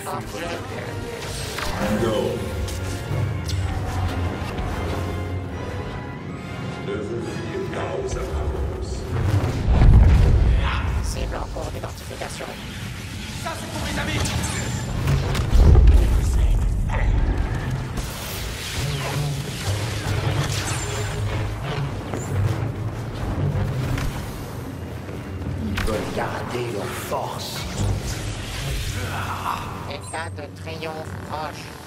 Non. Ne vous fiez pas aux apparences. Cible en cours d'identification. Ça, c'est pour mes amis. Ils veulent garder leur force. État de triomphe proche.